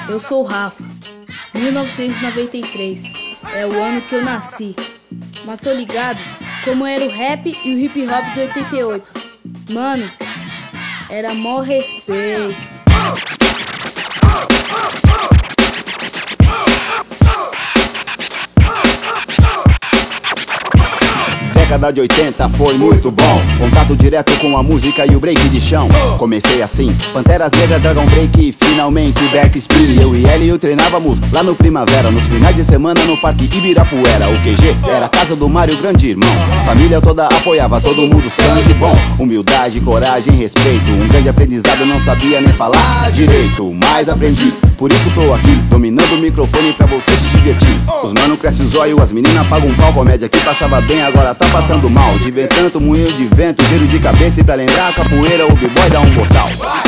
Eu sou o Rafa. 1993 é o ano que eu nasci. Mas tô ligado como era o rap e o hip hop de 88. Mano, era mó respeito. Década de 80 foi muito bom. Contato direto com a música e o break de chão. Comecei assim, Panteras Negras, Dragon Break e finalmente Back Spin. Eu e Hélio treinávamos lá no Primavera, nos finais de semana no Parque Ibirapuera. O QG era a casa do Mário, grande irmão. Família toda apoiava, todo mundo sangue bom. Humildade, coragem, respeito. Um grande aprendizado, não sabia nem falar direito, mas aprendi. Por isso tô aqui, dominando o microfone pra você se divertir. Os mano cresce o zóio, as meninas pagam um pau. Comédia que passava bem, agora tá passando mal. De ver tanto moinho de vento, giro de cabeça. E pra lembrar a capoeira, o b-boy dá um mortal.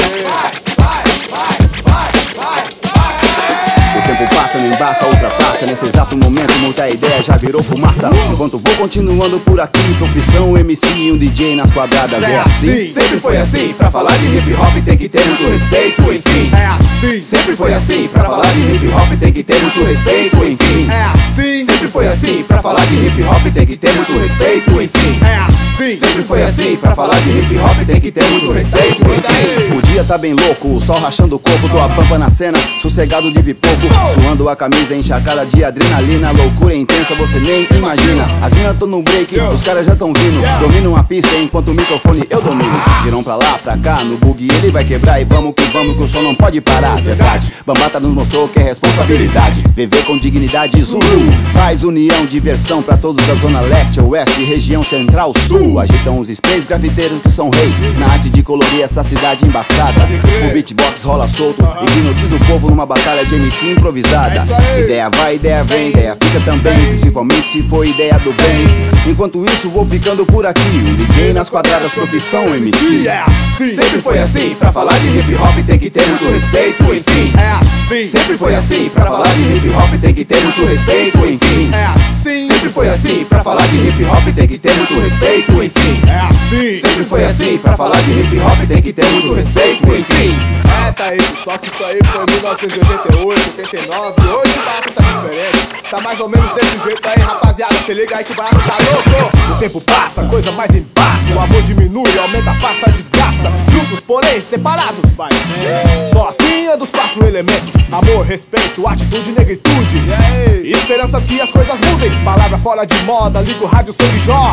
O tempo passa, não embaça, ultrapassa. Nesse exato momento, muita ideia já virou fumaça. Enquanto vou continuando por aqui, profissão MC e um DJ nas quadradas. É assim, sempre foi assim. Pra falar de hip hop tem que ter muito respeito, enfim. É assim, sempre foi assim. Pra falar de hip hop tem que ter muito respeito, enfim. É assim, sempre foi assim. Pra falar de hip hop tem que ter muito respeito, enfim. É assim, sempre foi assim. Pra falar de hip hop tem que ter muito respeito, enfim. O dia tá bem louco, o sol rachando o coco. Tô a pampa na cena, sossegado de pipoco. Suando a camisa encharcada de adrenalina. Loucura intensa, você nem imagina. As minas tão no break, os caras já tão vindo. Dominam a pista enquanto o microfone eu domino. Viram pra lá, pra cá, no bug ele vai quebrar. E vamos que o som não pode parar, verdade. Bambata nos mostrou que é responsabilidade. Viver com dignidade, Zulu. Paz, união, diversão pra todos da zona leste, oeste, região central, sul. Agitam os sprays grafiteiros que são reis na arte de colorir essa cidade embaçada. O beatbox rola solto, hipnotiza o povo numa batalha de MC improvisada. Ideia vai, ideia vem, ideia fica também, principalmente se for ideia do bem. Enquanto isso vou ficando por aqui, um DJ nas quadradas, profissão MC. É assim, sempre foi assim. Pra falar de hip hop tem que ter muito respeito, enfim. É assim, sempre foi assim. Pra falar de hip hop tem que ter muito respeito, enfim. É assim, sempre foi assim. Pra falar de hip hop tem que ter muito respeito, enfim. É assim, sempre foi assim. Pra falar de hip hop tem que ter muito respeito, enfim. É, tá aí, só que isso aí foi em 1988, 89. Hoje o barato tá diferente. Tá mais ou menos desse jeito aí, rapaziada. Se liga aí que o barato tá louco. O tempo passa, coisa mais embaça. O amor diminui, aumenta a farsa, a desgraça. Juntos, porém, separados, vai. Só assim é dos quatro elementos: amor, respeito, atitude e negritude. E esperanças que as coisas mudem. Palavra fora de moda, liga o rádio, sangue jorra.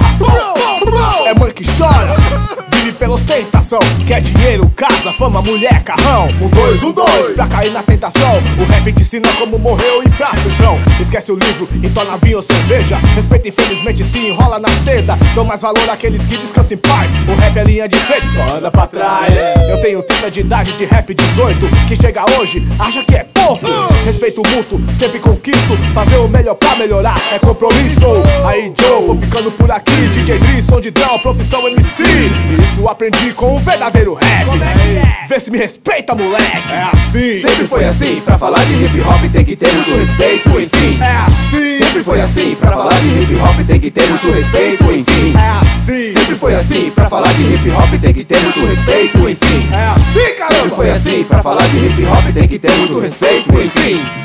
É mãe que chora, vive pela ostentação. Quer dinheiro, casa, fama, mulher, carrão. 1, 2, 1, 2, pra cair na tentação. O rap te ensina como morreu e pra prisão. Esquece o livro, entorna vinho ou cerveja. Respeito infelizmente se enrola na seda. Dou mais valor àqueles que descansam em paz. O rap é linha de frente, só anda pra trás. Eu tenho 30 de idade, de rap 18. Que chega hoje, acha que é pouco. Respeito mútuo, sempre conquisto. Fazer o melhor pra melhorar é compromisso. Aí Joe, vou ficando por aqui. DJ Dri, som de drum, profissão MC. Isso aprendi com um verdadeiro rap. Vê se me respeita, moleque. É assim, sempre foi assim. Pra falar de hip hop tem que ter muito respeito, enfim. É assim, sempre foi assim. Pra falar de hip hop tem que ter muito respeito, enfim. é assim, Sempre foi assim. Pra falar de hip hop tem que ter muito respeito, enfim. é assim, caramba. Sempre foi assim. Pra falar de hip hop tem que ter muito respeito, enfim.